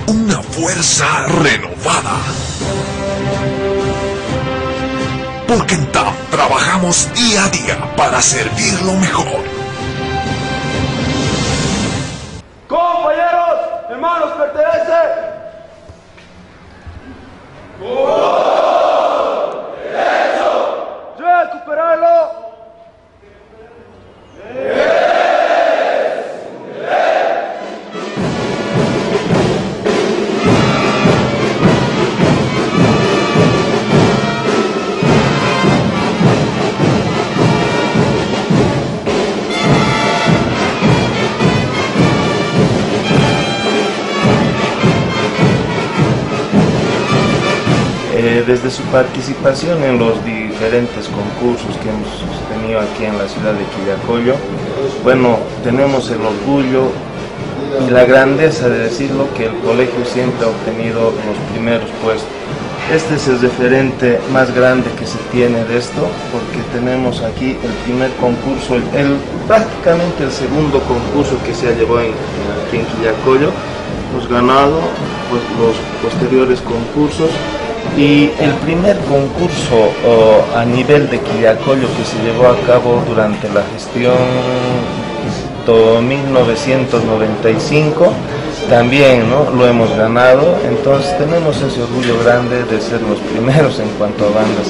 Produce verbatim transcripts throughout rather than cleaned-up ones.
una fuerza renovada. Porque en T A M trabajamos día a día para servir lo mejor. Compañeros, hermanos, pertenece. ¡Gol! ¡Derecho! ¡Recuperarlo! Desde su participación en los diferentes concursos que hemos tenido aquí en la ciudad de Quillacollo, bueno, tenemos el orgullo y la grandeza de decirlo que el colegio siempre ha obtenido los primeros puestos. Este es el referente más grande que se tiene de esto, porque tenemos aquí el primer concurso, el, el prácticamente el segundo concurso que se ha llevado en, aquí en Quillacollo. Hemos ganado pues, los posteriores concursos. Y el primer concurso oh, a nivel de Quillacollo que se llevó a cabo durante la gestión mil novecientos noventa y cinco, también ¿no? lo hemos ganado, entonces tenemos ese orgullo grande de ser los primeros en cuanto a bandas.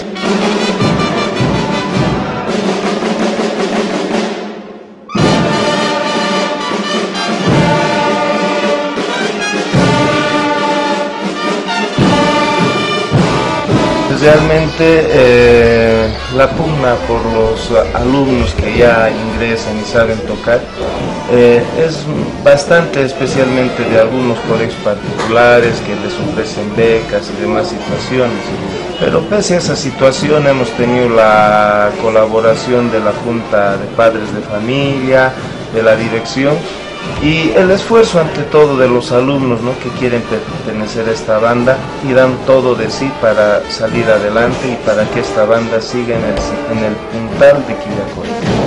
Realmente eh, la pugna por los alumnos que ya ingresan y saben tocar eh, es bastante, especialmente de algunos colegios particulares que les ofrecen becas y demás situaciones. Pero pese a esa situación hemos tenido la colaboración de la Junta de Padres de Familia, de la dirección, y el esfuerzo ante todo de los alumnos, ¿no? que quieren pertenecer a esta banda y dan todo de sí para salir adelante y para que esta banda siga en el, en el puntal de Quillacollo.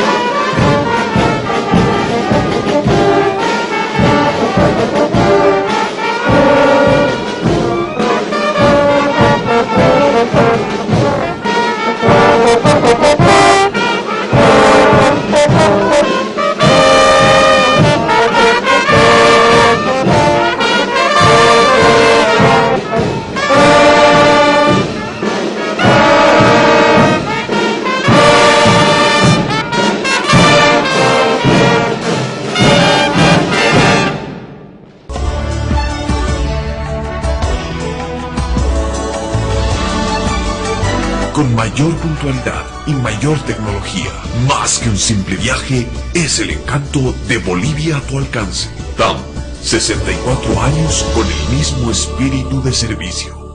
Con mayor puntualidad y mayor tecnología, más que un simple viaje, es el encanto de Bolivia a tu alcance. T A M, sesenta y cuatro años con el mismo espíritu de servicio.